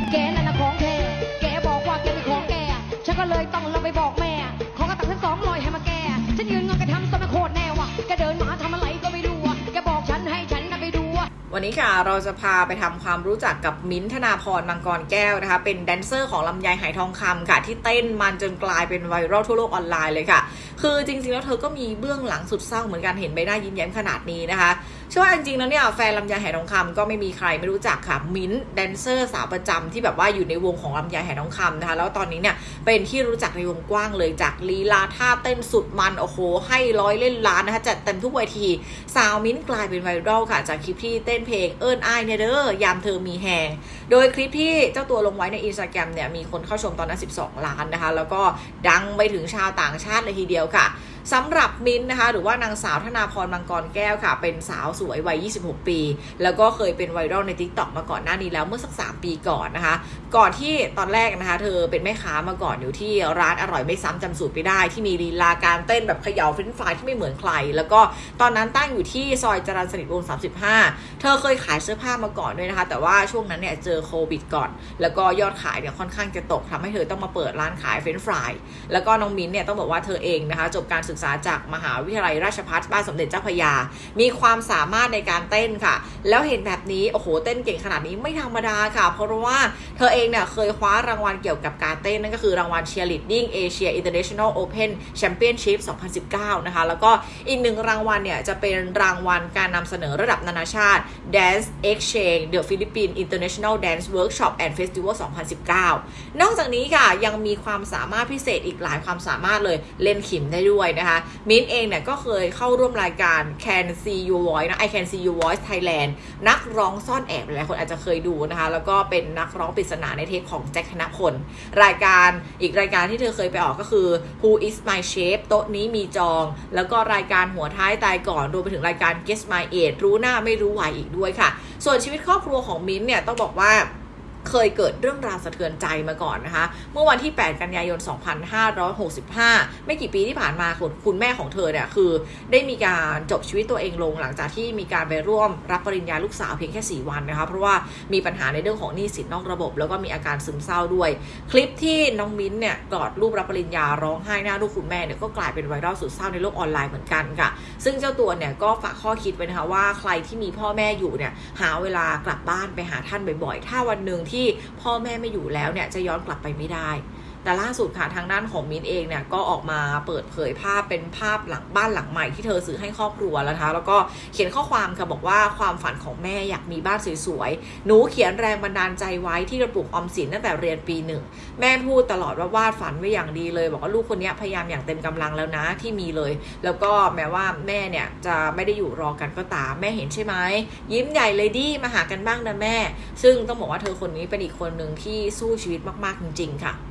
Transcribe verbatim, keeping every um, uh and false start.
แกนั่นนะของแท้แกบอกว่าแกเป็นของแกฉันก็เลยต้องเราไปบอกแม่ขอกระตักฉันสองร้อยให้มาแกฉันยืนงอนกระทำซะมาโคตรแน่วะแกเดินมาทำอะไรก็ไม่รู้แกบอกฉันให้ฉันไปดูวันนี้ค่ะเราจะพาไปทำความรู้จักกับมิ้นท์ธนาพรมังกรแก้วนะคะเป็นแดนเซอร์ของลำไยไหทองคำค่ะที่เต้นมันจนกลายเป็นไวรัลทั่วโลกออนไลน์เลยค่ะคือจริงๆแล้วเธอก็มีเบื้องหลังสุดเศร้าเหมือนกันเห็นใบหน้ายิ้มแย้มขนาดนี้นะคะเชื่อว่าจริงๆแล้วเนี่ยแฟนลำไยไหทองคำก็ไม่มีใครไม่รู้จักค่ะมิ้นท์แดนเซอร์สาวประจำที่แบบว่าอยู่ในวงของลำไยไหทองคำนะคะแล้วตอนนี้เนี่ยเป็นที่รู้จักในวงกว้างเลยจากลีลาท่าเต้นสุดมันโอ้โหให้ร้อยเล่นล้านนะคะจัดเต็มทุกเวทีสาวมิ้นท์กลายเป็นไวรัลค่ะจากคลิปที่เต้นเพลงเอิ้นอ้ายเนี่ยเด้อยามเธอมีแหงโดยคลิปที่เจ้าตัวลงไว้ใน Instagram เนี่ยมีคนเข้าชมตอนนั้นสิบสองล้านนะคะแล้วก็ดังไปถึงชาวต่างชาติเลยทีเดียวค่ะสำหรับมิ้นท์นะคะหรือว่านางสาวธนาพรมังกรแก้วค่ะเป็นสาวสวยวัยยี่สิบหกปีแล้วก็เคยเป็นไวรัลใน TikTok มาก่อนหน้านี้แล้วเมื่อสักสามปีก่อนนะคะก่อนที่ตอนแรกนะคะเธอเป็นแม่ค้ามาก่อนอยู่ที่ร้านอร่อยไม่ซ้ำจำสูตรไม่ได้ที่มีลีลาการเต้นแบบเขย่าเฟรนช์ฟรายที่ไม่เหมือนใครแล้วก็ตอนนั้นตั้งอยู่ที่ซอยจรัญสนิทวงศ์สามสิบห้าเธอเคยขายเสื้อผ้ามาก่อนด้วยนะคะแต่ว่าช่วงนั้นเนี่ยเจอโควิดก่อนแล้วก็ยอดขายเนี่ยค่อนข้างจะตกทำให้เธอต้องมาเปิดร้านขายเฟรนช์ฟรายแล้วก็น้องมิ้นท์เนี่ยต้องบอกว่าเธอเองนะคะจบการศึกษาจากมหาวิทยาลัยราชภัฏบ้านสมเด็จเจ้าพระยามีความสามารถในการเต้นค่ะแล้วเห็นแบบนี้โอ้โหเต้นเก่งขนาดนี้ไม่ธรรมดาค่ะเพราะว่าเธอเองเนี่ยเคยคว้ารางวัลเกี่ยวกับการเต้นนั่นก็คือรางวัล Cheerleading Asia International Open Championship สองพันสิบเก้านะคะแล้วก็อีกหนึ่งรางวัลเนี่ยจะเป็นรางวัลการนำเสนอระดับนานาชาติ Dance Exchange The Philippines International Dance Workshop and Festival สองพันสิบเก้านอกจากนี้ค่ะยังมีความสามารถพิเศษอีกหลายความสามารถเลยเล่นขิมได้ด้วยนะคะมิ้นท์เองเนี่ยก็เคยเข้าร่วมรายการ Can See Your Voice นะ I Can See Your Voice Thailand นักร้องซ่อนแอบหลายคนอาจจะเคยดูนะคะแล้วก็เป็นนักร้องปริศนาในเทปของแจ็คธนพลรายการอีกรายการที่เธอเคยไปออกก็คือ Who is My Chef โต๊ะนี้มีจองแล้วก็รายการหัวท้ายตายก่อนรวมไปถึงรายการ Guess My Age รู้หน้าไม่รู้วัยอีกด้วยค่ะส่วนชีวิตครอบครัวของมิ้นท์เนี่ยต้องบอกว่าเคยเกิดเรื่องราวสะเทือนใจมาก่อนนะคะเมื่อวันที่แปดกันยายนสองพันห้าร้อยหกสิบห้าไม่กี่ปีที่ผ่านมาคุณคุณแม่ของเธอเนี่ยคือได้มีการจบชีวิตตัวเองลงหลังจากที่มีการไปร่วมรับปริญญาลูกสาวเพียงแค่สี่วันนะคะเพราะว่ามีปัญหาในเรื่องของหนี้สินนอกระบบแล้วก็มีอาการซึมเศร้าด้วยคลิปที่น้องมิ้นเนี่ยกอดรูปรับปริญญาร้องไห้หน้ารูปคุณแม่เนี่ยก็กลายเป็นไวรัลสุดเศร้าในโลกออนไลน์เหมือนกันค่ะซึ่งเจ้าตัวเนี่ยก็ฝากข้อคิดไว้นะคะว่าใครที่มีพ่อแม่อยู่เนี่ยหาเวลากลับบ้านไปหาท่านบ่อยๆถ้าวันหนึ่งที่พ่อแม่ไม่อยู่แล้วเนี่ยจะย้อนกลับไปไม่ได้แต่ล่าสุดค่ะทางด้านของมิ้นเองเนี่ยก็ออกมาเปิดเผยภาพเป็นภาพหลังบ้านหลังใหม่ที่เธอซื้อให้ครอบครัวแล้วนะคะแล้วก็เขียนข้อความค่ะบอกว่าความฝันของแม่อยากมีบ้านสวยๆหนูเขียนแรงบันดาลใจไว้ที่กระปุกออมสินตั้งแต่เรียนปีหนึ่งแม่พูดตลอดว่าวาดฝันไว้อย่างดีเลยบอกว่าลูกคนนี้พยายามอย่างเต็มกำลังแล้วนะที่มีเลยแล้วก็แม้ว่าแม่เนี่ยจะไม่ได้อยู่รอกันก็ตามแม่เห็นใช่ไหมยิ้มใหญ่เลยดิมาหากันบ้างนะแม่ซึ่งต้องบอกว่าเธอคนนี้เป็นอีกคนหนึ่งที่สู้ชีวิตมากๆจริงๆค่ะ